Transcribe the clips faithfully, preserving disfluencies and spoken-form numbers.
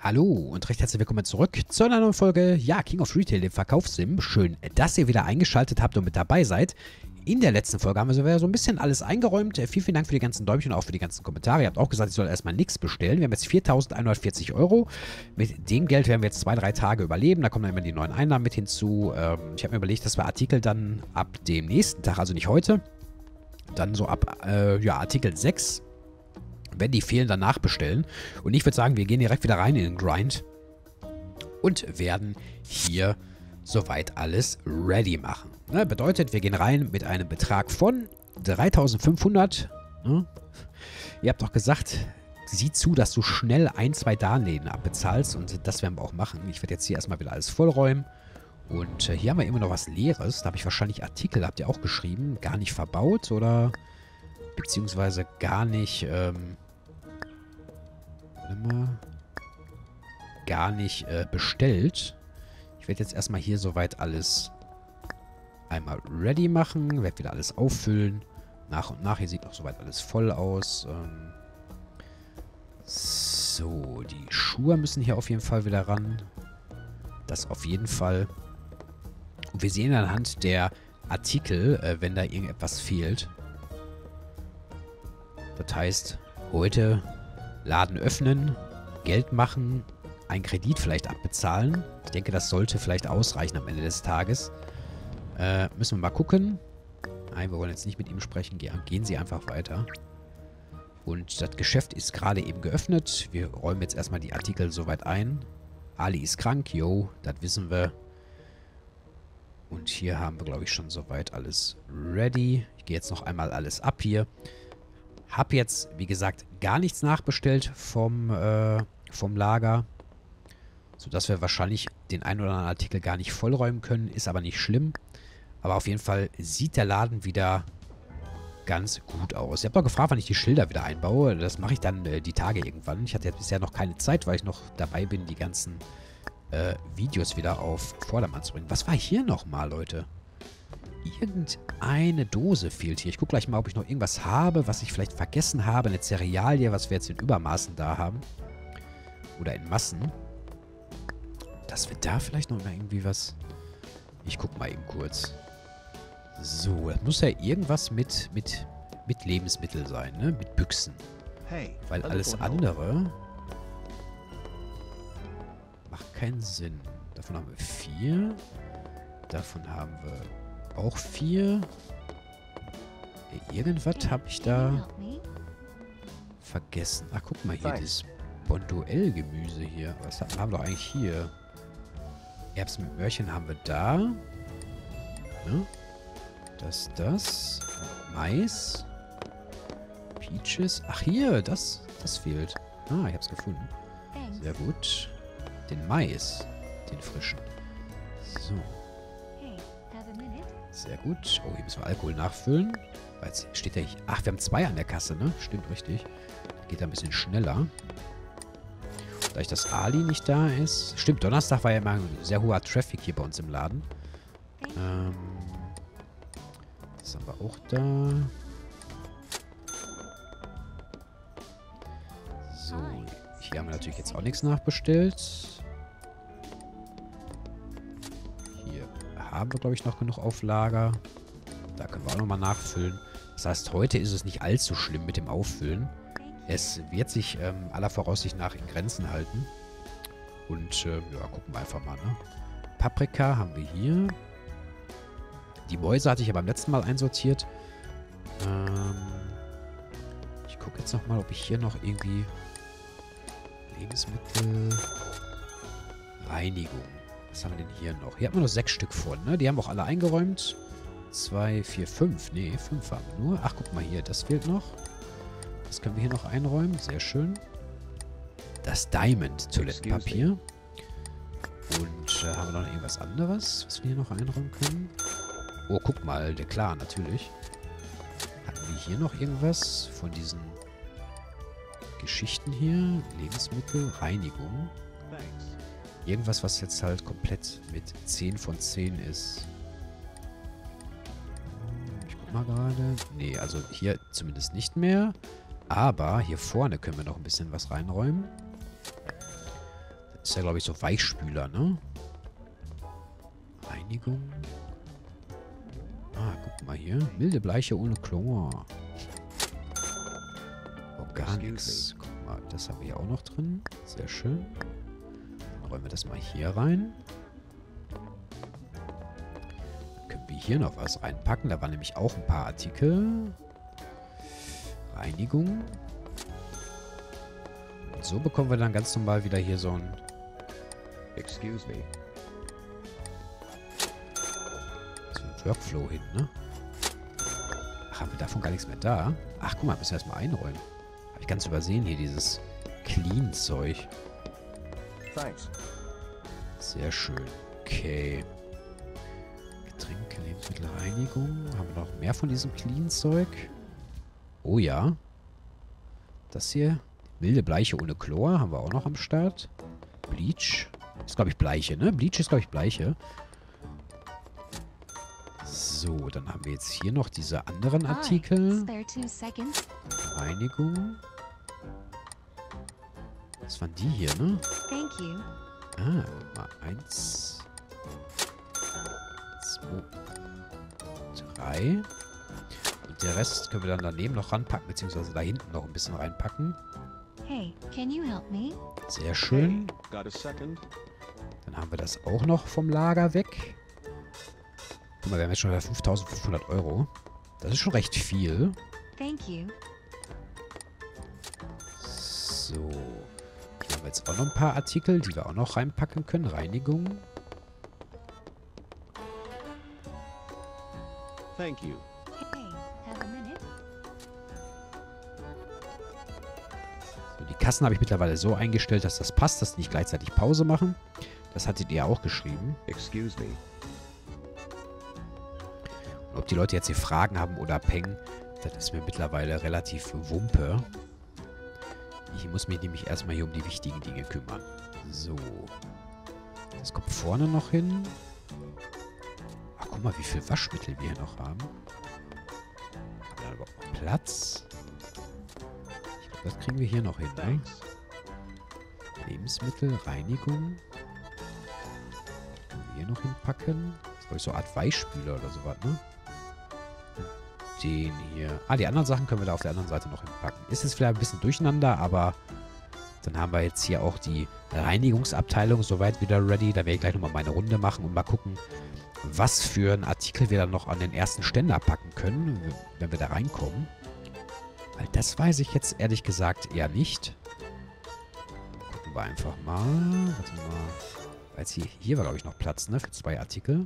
Hallo und recht herzlich willkommen zurück zu einer neuen Folge, ja, King of Retail, dem Verkaufssim. Schön, dass ihr wieder eingeschaltet habt und mit dabei seid. In der letzten Folge haben wir so ein bisschen alles eingeräumt. Vielen, vielen Dank für die ganzen Däumchen und auch für die ganzen Kommentare. Ihr habt auch gesagt, ich soll erstmal nichts bestellen. Wir haben jetzt viertausendeinhundertvierzig Euro. Mit dem Geld werden wir jetzt zwei, drei Tage überleben. Da kommen dann immer die neuen Einnahmen mit hinzu. Ähm, ich habe mir überlegt, dass wir Artikel dann ab dem nächsten Tag, also nicht heute, dann so ab äh, ja, Artikel sechs, wenn die fehlen, dann nachbestellen. Und ich würde sagen, wir gehen direkt wieder rein in den Grind und werden hier soweit alles ready machen. Ne, bedeutet, wir gehen rein mit einem Betrag von dreitausendfünfhundert. Ne? Ihr habt doch gesagt, sieh zu, dass du schnell ein, zwei Darlehen abbezahlst. Und das werden wir auch machen. Ich werde jetzt hier erstmal wieder alles vollräumen. Und äh, hier haben wir immer noch was Leeres. Da habe ich wahrscheinlich Artikel, habt ihr auch geschrieben, gar nicht verbaut oder beziehungsweise gar nicht, ähm, warte mal, gar nicht äh, bestellt. Ich werde jetzt erstmal hier soweit alles einmal ready machen. Werde wieder alles auffüllen. Nach und nach. Hier sieht auch soweit alles voll aus. Ähm so, die Schuhe müssen hier auf jeden Fall wieder ran. Das auf jeden Fall. Und wir sehen anhand der Artikel, äh, wenn da irgendetwas fehlt. Das heißt, heute Laden öffnen, Geld machen, einen Kredit vielleicht abbezahlen. Ich denke, das sollte vielleicht ausreichen am Ende des Tages. Äh, müssen wir mal gucken. Nein, wir wollen jetzt nicht mit ihm sprechen. Ge gehen Sie einfach weiter. Und das Geschäft ist gerade eben geöffnet. Wir räumen jetzt erstmal die Artikel soweit ein. Ali ist krank, yo, das wissen wir. Und hier haben wir, glaube ich, schon soweit alles ready. Ich gehe jetzt noch einmal alles ab hier. Hab jetzt, wie gesagt, gar nichts nachbestellt vom, äh, vom Lager. Sodass wir wahrscheinlich den einen oder anderen Artikel gar nicht vollräumen können. Ist aber nicht schlimm. Aber auf jeden Fall sieht der Laden wieder ganz gut aus. Ihr habt doch gefragt, wann ich die Schilder wieder einbaue. Das mache ich dann äh, die Tage irgendwann. Ich hatte jetzt bisher noch keine Zeit, weil ich noch dabei bin, die ganzen äh, Videos wieder auf Vordermann zu bringen. Was war hier nochmal, Leute? Irgendeine Dose fehlt hier. Ich gucke gleich mal, ob ich noch irgendwas habe, was ich vielleicht vergessen habe. Eine Cerealie, was wir jetzt in Übermaßen da haben. Oder in Massen. Dass wir da vielleicht noch mal irgendwie was... Ich gucke mal eben kurz. So, das muss ja irgendwas mit, mit, mit Lebensmitteln sein, ne? Mit Büchsen. Weil alles andere macht keinen Sinn. Davon haben wir vier. Davon haben wir auch vier. Irgendwas habe ich da vergessen. Ach, guck mal hier, dieses Bonduell-Gemüse hier. Was haben wir doch eigentlich hier? Erbsen mit Möhrchen haben wir da. Ne? Das, das. Mais. Peaches. Ach, hier, das, das fehlt. Ah, ich hab's gefunden. Sehr gut. Den Mais. Den frischen. So. Sehr gut. Oh, hier müssen wir Alkohol nachfüllen. Weil jetzt steht ja hier. Ach, wir haben zwei an der Kasse, ne? Stimmt, richtig. Geht ein bisschen schneller. Da ich das Ali nicht da ist. Stimmt, Donnerstag war ja immer ein sehr hoher Traffic hier bei uns im Laden. Ähm, das haben wir auch da. So, hier haben wir natürlich jetzt auch nichts nachbestellt. Hier haben wir, glaube ich, noch genug auf Lager. Da können wir auch nochmal nachfüllen. Das heißt, heute ist es nicht allzu schlimm mit dem Auffüllen. Es wird sich ähm, aller Voraussicht nach in Grenzen halten. Und, äh, ja, gucken wir einfach mal, ne? Paprika haben wir hier. Die Mäuse hatte ich ja beim letzten Mal einsortiert. Ähm, ich gucke jetzt nochmal, ob ich hier noch irgendwie Lebensmittel... Reinigung. Was haben wir denn hier noch? Hier haben wir noch sechs Stück von, ne? Die haben auch alle eingeräumt. Zwei, vier, fünf. Ne, fünf haben wir nur. Ach, guck mal hier, das fehlt noch. Das können wir hier noch einräumen. Sehr schön. Das Diamond-Toilettenpapier. Und äh, haben wir noch irgendwas anderes, was wir hier noch einräumen können? Oh, guck mal. Der klar, natürlich. Hatten wir hier noch irgendwas von diesen Geschichten hier? Lebensmittel, Reinigung. Irgendwas, was jetzt halt komplett mit zehn von zehn ist. Ich guck mal gerade. Nee, also hier zumindest nicht mehr. Aber hier vorne können wir noch ein bisschen was reinräumen. Das ist ja, glaube ich, so Weichspüler, ne? Reinigung. Ah, guck mal hier. Milde Bleiche ohne Chlor. Organics. Guck mal, das haben wir hier auch noch drin. Sehr schön. Dann räumen wir das mal hier rein. Dann können wir hier noch was reinpacken. Da waren nämlich auch ein paar Artikel. Reinigung. Und so bekommen wir dann ganz normal wieder hier so ein... Excuse me. So ein Workflow hin, ne? Ach, haben wir davon gar nichts mehr da? Ach, guck mal, müssen wir erstmal einräumen. Habe ich ganz übersehen hier, dieses Clean-Zeug. Thanks. Sehr schön. Okay. Getränke, Lebensmittelreinigung. Haben wir noch mehr von diesem Clean-Zeug? Oh ja. Das hier. Milde Bleiche ohne Chlor haben wir auch noch am Start. Bleach. Ist, glaube ich, Bleiche, ne? Bleach ist, glaube ich, Bleiche. So, dann haben wir jetzt hier noch diese anderen Artikel. Reinigung. Das waren die hier, ne? Thank you. Ah, mal eins. Zwei. Drei. Und der Rest können wir dann daneben noch ranpacken, beziehungsweise da hinten noch ein bisschen reinpacken. Hey, can you help me? Sehr schön. Got a second? Dann haben wir das auch noch vom Lager weg. Guck mal, wir haben jetzt schon wieder fünftausendfünfhundert Euro. Das ist schon recht viel. Thank you. So. Hier haben wir jetzt auch noch ein paar Artikel, die wir auch noch reinpacken können. Reinigung. Thank you. Hey, have a minute? So, die Kassen habe ich mittlerweile so eingestellt, dass das passt, dass die nicht gleichzeitig Pause machen. Das hattet ihr auch geschrieben. Excuse me. Und ob die Leute jetzt hier Fragen haben oder Peng, das ist mir mittlerweile relativ Wumpe. Ich muss mich nämlich erstmal hier um die wichtigen Dinge kümmern. So. Das kommt vorne noch hin. Ach, guck mal, wie viel Waschmittel wir hier noch haben. Haben wir da überhaupt noch Platz? Ich glaube, das kriegen wir hier noch hin, ne? Thanks. Lebensmittel, Reinigung. Können wir hier noch hinpacken? Das ist, glaube ich, so eine Art Weichspüler oder sowas, ne? Den hier. Ah, die anderen Sachen können wir da auf der anderen Seite noch hinpacken. Ist jetzt vielleicht ein bisschen durcheinander, aber dann haben wir jetzt hier auch die Reinigungsabteilung soweit wieder ready. Da werde ich gleich nochmal meine Runde machen und mal gucken, was für einen Artikel wir dann noch an den ersten Ständer packen können, wenn wir da reinkommen. Weil das weiß ich jetzt ehrlich gesagt eher nicht. Gucken wir einfach mal. Warte mal. Weil hier, hier war, glaube ich, noch Platz, ne? Für zwei Artikel.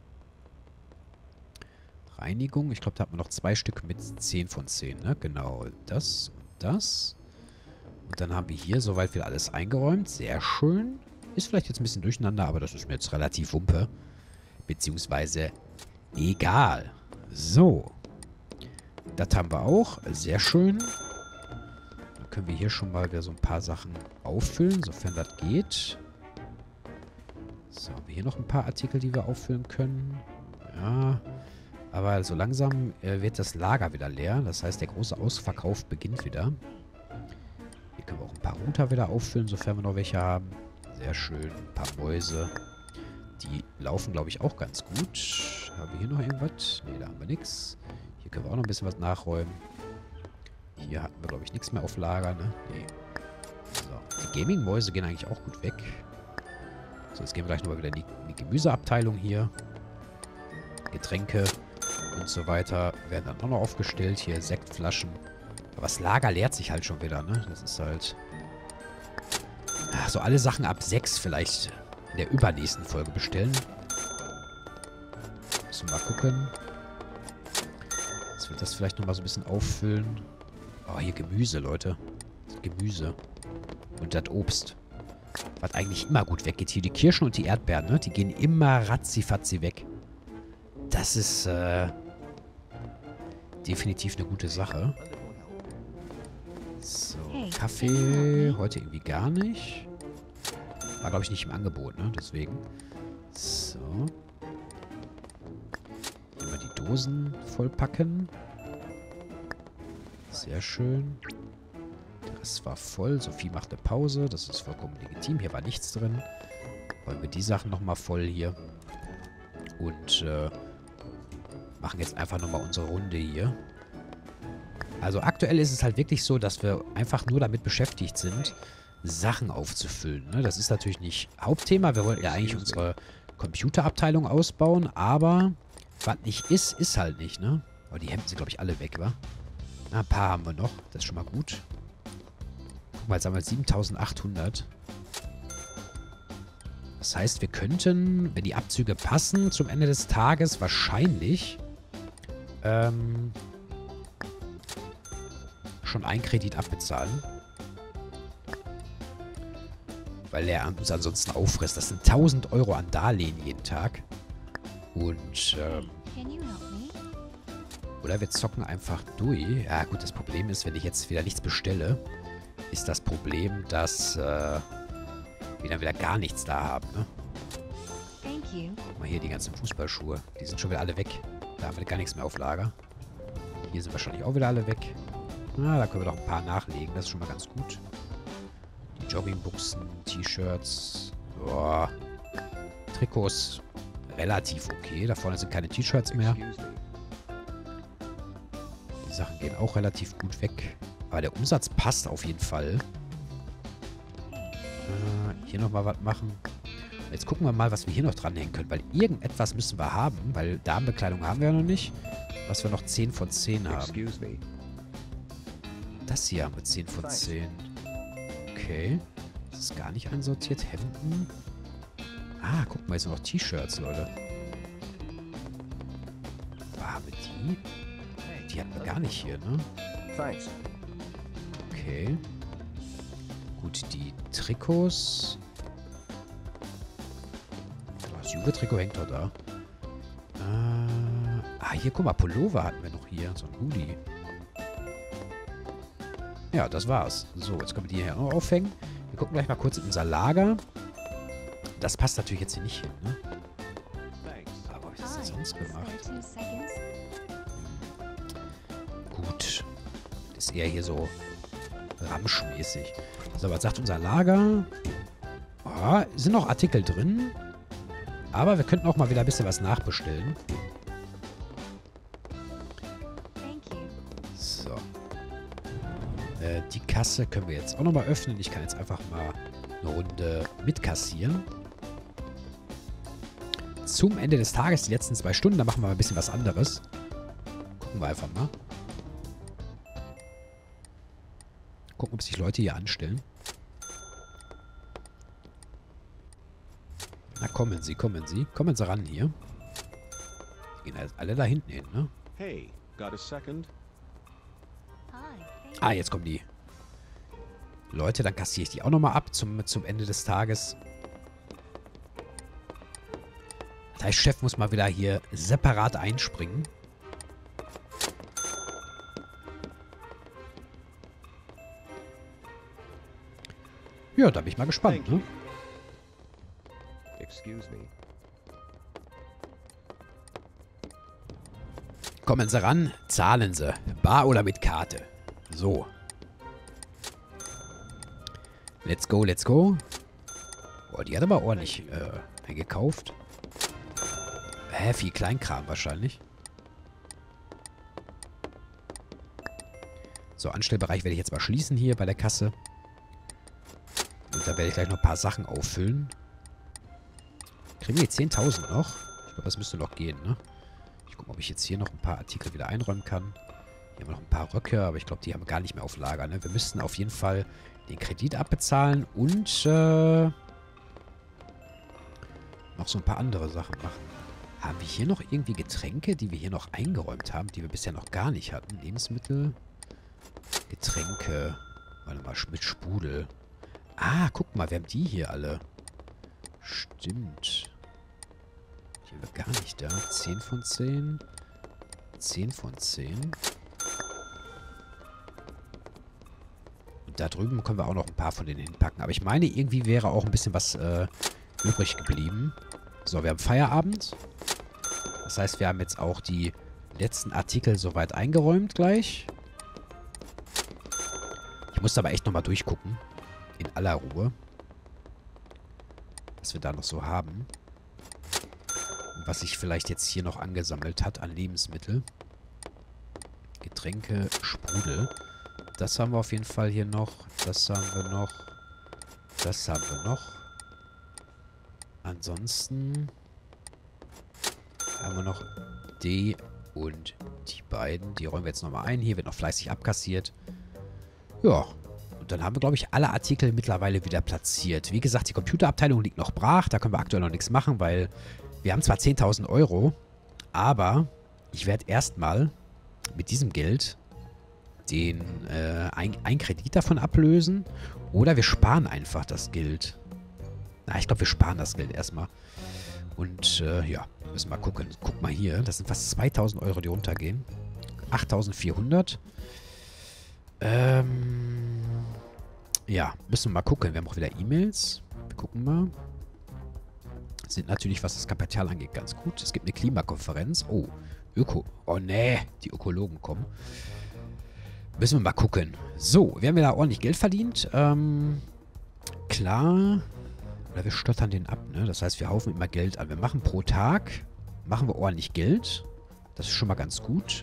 Reinigung. Ich glaube, da hat man noch zwei Stück mit zehn von zehn, ne? Genau. Das und das. Und dann haben wir hier soweit wieder alles eingeräumt. Sehr schön. Ist vielleicht jetzt ein bisschen durcheinander, aber das ist mir jetzt relativ wumpe. Beziehungsweise egal. So. Das haben wir auch. Sehr schön. Dann können wir hier schon mal wieder so ein paar Sachen auffüllen, sofern das geht. So, haben wir hier noch ein paar Artikel, die wir auffüllen können. Ja. Aber so langsam äh, wird das Lager wieder leer. Das heißt, der große Ausverkauf beginnt wieder. Hier können wir auch ein paar Router wieder auffüllen, sofern wir noch welche haben. Sehr schön. Ein paar Mäuse. Die laufen, glaube ich, auch ganz gut. Haben wir hier noch irgendwas? Ne, da haben wir nichts. Hier können wir auch noch ein bisschen was nachräumen. Hier hatten wir, glaube ich, nichts mehr auf Lager, ne? Nee. So. Die Gaming-Mäuse gehen eigentlich auch gut weg. So, jetzt gehen wir gleich nochmal wieder in die, in die Gemüseabteilung hier. Getränke und so weiter werden dann auch noch aufgestellt. Hier Sektflaschen. Aber das Lager leert sich halt schon wieder, ne? Das ist halt... Ach, so alle Sachen ab sechs vielleicht in der übernächsten Folge bestellen. Müssen wir mal gucken. Jetzt wird das vielleicht nochmal so ein bisschen auffüllen. Oh, hier Gemüse, Leute. Gemüse. Und das Obst. Was eigentlich immer gut weggeht. Hier die Kirschen und die Erdbeeren, ne? Die gehen immer ratzifatzi weg. Das ist, äh... definitiv eine gute Sache. So, Kaffee heute irgendwie gar nicht. War, glaube ich, nicht im Angebot, ne? Deswegen. So. Hier mal die Dosen vollpacken. Sehr schön. Den Rest Es war voll. Sophie macht eine Pause. Das ist vollkommen legitim. Hier war nichts drin. Wollen wir die Sachen nochmal voll hier. Und äh, machen jetzt einfach nochmal unsere Runde hier. Also aktuell ist es halt wirklich so, dass wir einfach nur damit beschäftigt sind, Sachen aufzufüllen. Ne? Das ist natürlich nicht Hauptthema. Wir wollten ja eigentlich unsere Computerabteilung ausbauen, aber was nicht ist, ist halt nicht, ne? Aber die Hemden sind, glaube ich, alle weg, wa? Na, ein paar haben wir noch. Das ist schon mal gut. Guck mal, jetzt haben wir siebentausendachthundert. Das heißt, wir könnten, wenn die Abzüge passen, zum Ende des Tages wahrscheinlich ähm, schon einen Kredit abbezahlen. Weil er uns ansonsten auffrisst. Das sind tausend Euro an Darlehen jeden Tag. Und, ähm, Can you help me? oder wir zocken einfach durch. Ja gut, das Problem ist, wenn ich jetzt wieder nichts bestelle, ist das Problem, dass äh, wir dann wieder gar nichts da haben, ne? Thank you. Guck mal hier, die ganzen Fußballschuhe. Die sind schon wieder alle weg. Da haben wir gar nichts mehr auf Lager. Hier sind wahrscheinlich auch wieder alle weg. Na, da können wir doch ein paar nachlegen. Das ist schon mal ganz gut. Die Joggingbuchsen, T-Shirts. Boah. Trikots. Relativ okay. Da vorne sind keine T-Shirts mehr. Excuse me. Die Sachen gehen auch relativ gut weg. Aber der Umsatz passt auf jeden Fall. Äh, hier nochmal was machen. Jetzt gucken wir mal, was wir hier noch dranhängen können. Weil irgendetwas müssen wir haben. Weil Damenbekleidung haben wir ja noch nicht. Was wir noch zehn von zehn haben. Excuse me. Das hier haben wir zehn von zehn. Okay. Das ist gar nicht einsortiert. Hemden. Ah, guck mal, jetzt sind noch T-Shirts, Leute. Wo haben wir die? Die hatten wir gar nicht hier, ne? Thanks. Okay. Gut, die Trikots. Das Juve-Trikot hängt doch da. Äh, ah, hier, guck mal, Pullover hatten wir noch hier. So ein Hoodie. Ja, das war's. So, jetzt können wir die hier noch aufhängen. Wir gucken gleich mal kurz in unser Lager. Das passt natürlich jetzt hier nicht hin, ne? Thanks. Aber wo hab ich das denn Hi. sonst gemacht? Stay two seconds. Gut. Das ist eher hier so ramschmäßig. So, was sagt unser Lager? Oh, sind noch Artikel drin. Aber wir könnten auch mal wieder ein bisschen was nachbestellen. Thank you. So. Äh, die Kasse können wir jetzt auch nochmal öffnen. Ich kann jetzt einfach mal eine Runde mitkassieren. Zum Ende des Tages, die letzten zwei Stunden, da machen wir mal ein bisschen was anderes. Gucken wir einfach mal. Gucken, ob sich Leute hier anstellen. Na, kommen Sie, kommen Sie. Kommen Sie ran hier. Die gehen alle da hinten hin, ne? Hey, got a second? Hi. Thank Ah, jetzt kommen die Leute. Dann kassiere ich die auch nochmal ab zum, zum Ende des Tages. Das heißt, Chef muss mal wieder hier separat einspringen. Ja, da bin ich mal gespannt, Thank ne? you. Excuse me. Kommen Sie ran, zahlen Sie. Bar oder mit Karte. So. Let's go, let's go. Boah, die hat aber ordentlich äh, gekauft. Hä, viel Kleinkram wahrscheinlich. So, Anstellbereich werde ich jetzt mal schließen hier bei der Kasse. Und da werde ich gleich noch ein paar Sachen auffüllen. Kriegen wir die zehntausend noch? Ich glaube, das müsste noch gehen, ne? Ich gucke, ob ich jetzt hier noch ein paar Artikel wieder einräumen kann. Hier haben wir noch ein paar Röcke, aber ich glaube, die haben wir gar nicht mehr auf Lager, ne? Wir müssten auf jeden Fall den Kredit abbezahlen und äh, noch so ein paar andere Sachen machen. Haben wir hier noch irgendwie Getränke, die wir hier noch eingeräumt haben, die wir bisher noch gar nicht hatten? Lebensmittel, Getränke, warte mal, mit Sprudel. Ah, guck mal, wir haben die hier alle. Stimmt. Die haben wir gar nicht da. zehn von zehn. zehn von zehn. Und da drüben können wir auch noch ein paar von denen hinpacken. Aber ich meine, irgendwie wäre auch ein bisschen was äh, übrig geblieben. So, wir haben Feierabend. Das heißt, wir haben jetzt auch die letzten Artikel soweit eingeräumt gleich. Ich muss aber echt nochmal durchgucken. In aller Ruhe. Was wir da noch so haben. Und was sich vielleicht jetzt hier noch angesammelt hat an Lebensmittel. Getränke, Sprudel. Das haben wir auf jeden Fall hier noch. Das haben wir noch. Das haben wir noch. Ansonsten haben wir noch die und die beiden. Die räumen wir jetzt nochmal ein. Hier wird noch fleißig abkassiert. Ja. Und dann haben wir, glaube ich, alle Artikel mittlerweile wieder platziert. Wie gesagt, die Computerabteilung liegt noch brach. Da können wir aktuell noch nichts machen, weil wir haben zwar zehntausend Euro, aber ich werde erstmal mit diesem Geld den äh, ein, ein Kredit davon ablösen. Oder wir sparen einfach das Geld. Na, ich glaube, wir sparen das Geld erstmal. Und äh, ja, müssen wir mal gucken. Guck mal hier, das sind fast zweitausend Euro, die runtergehen. achttausendvierhundert. Ähm, ja, müssen wir mal gucken. Wir haben auch wieder E-Mails. Wir gucken mal. Sind natürlich, was das Kapital angeht, ganz gut. Es gibt eine Klimakonferenz. Oh, Öko. Oh, nee, die Ökologen kommen. Müssen wir mal gucken. So, wir haben wieder ordentlich Geld verdient. Ähm, klar. Oder wir stottern den ab, ne? Das heißt, wir haufen immer Geld an. Wir machen pro Tag, machen wir ordentlich Geld. Das ist schon mal ganz gut.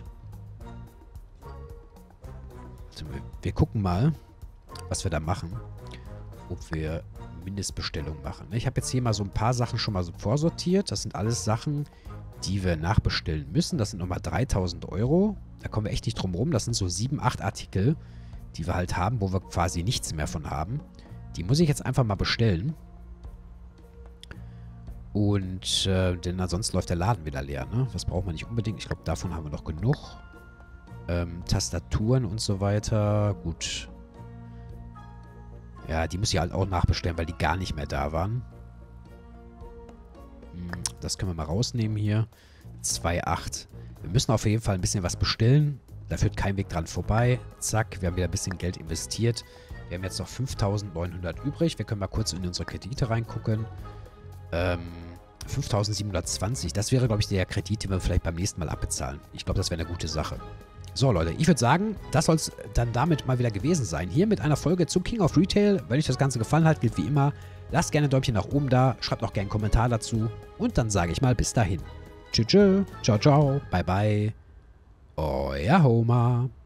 Also wir, wir gucken mal, was wir da machen. Ob wir Mindestbestellung machen. Ich habe jetzt hier mal so ein paar Sachen schon mal so vorsortiert. Das sind alles Sachen, die wir nachbestellen müssen. Das sind nochmal dreitausend Euro. Da kommen wir echt nicht drum rum. Das sind so sieben, acht Artikel, die wir halt haben, wo wir quasi nichts mehr von haben. Die muss ich jetzt einfach mal bestellen. Und, äh, denn ansonsten läuft der Laden wieder leer, ne? Das braucht man nicht unbedingt. Ich glaube, davon haben wir noch genug. Ähm, Tastaturen und so weiter. Gut. Ja, die muss ich halt auch nachbestellen, weil die gar nicht mehr da waren. Hm, das können wir mal rausnehmen hier. zwei Komma acht. Wir müssen auf jeden Fall ein bisschen was bestellen. Da führt kein Weg dran vorbei. Zack, wir haben wieder ein bisschen Geld investiert. Wir haben jetzt noch fünftausendneunhundert übrig. Wir können mal kurz in unsere Kredite reingucken. Ähm, fünftausendsiebenhundertzwanzig. Das wäre, glaube ich, der Kredit, den wir vielleicht beim nächsten Mal abbezahlen. Ich glaube, das wäre eine gute Sache. So, Leute, ich würde sagen, das soll es dann damit mal wieder gewesen sein. Hier mit einer Folge zu King of Retail. Wenn euch das Ganze gefallen hat, gilt wie immer, lasst gerne ein Däumchen nach oben da, schreibt auch gerne einen Kommentar dazu. Und dann sage ich mal bis dahin. Tschüss, ciao, ciao, bye, bye. Euer Homer.